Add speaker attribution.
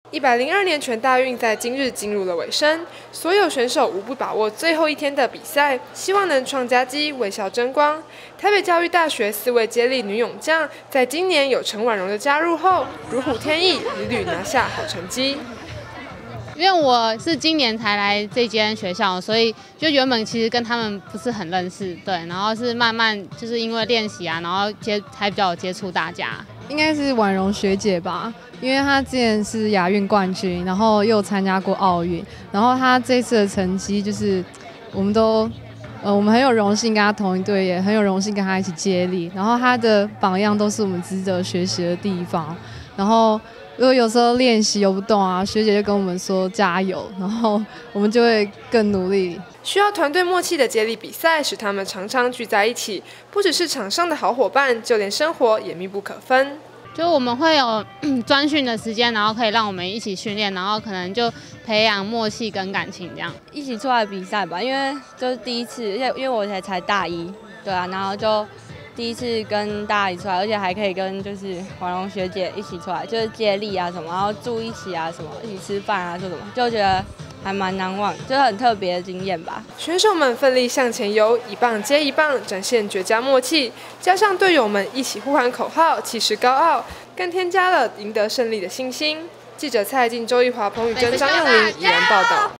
Speaker 1: 102年全大运在今日进入了尾声，所有选手无不把握最后一天的比赛，希望能创佳绩，为校争光。台北教育大学4位接力女泳将，在今年有陈婉蓉的加入后，如虎添翼，屡屡拿下好成绩。
Speaker 2: 因为我是今年才来这间学校，所以就原本其实跟他们不是很认识，对，然后是慢慢就是因为练习啊，然后才比较有接触大家。
Speaker 3: 应该是婉蓉学姐吧，因为她之前是亚运冠军，然后又参加过奥运，然后她这次的成绩就是我们很有荣幸跟她同一队，也很有荣幸跟她一起接力，然后她的榜样都是我们值得学习的地方，然后。如果有时候练习游不动啊，学姐就跟我们说加油，然后我们就会更努力。
Speaker 1: 需要团队默契的接力比赛，使他们常常聚在一起，不只是场上的好伙伴，就连生活也密不可分。
Speaker 2: 就我们会有专训的时间，然后可以让我们一起训练，然后可能就培养默契跟感情这样。
Speaker 4: 一起出来比赛吧，因为这是第一次，因为我才大一，对啊，然后就。第一次跟大家一起出来，而且还可以跟就是婉蓉学姐一起出来，就是接力啊什么，然后住一起啊什么，一起吃饭啊，做什么，就觉得还蛮难忘，就是很特别的经验吧。
Speaker 1: 选手们奋力向前游，一棒接一棒，展现绝佳默契，加上队友们一起呼喊口号，气势高傲，更添加了赢得胜利的信心。记者蔡进、周奕华、彭宇珍、张佑宁宜兰报道。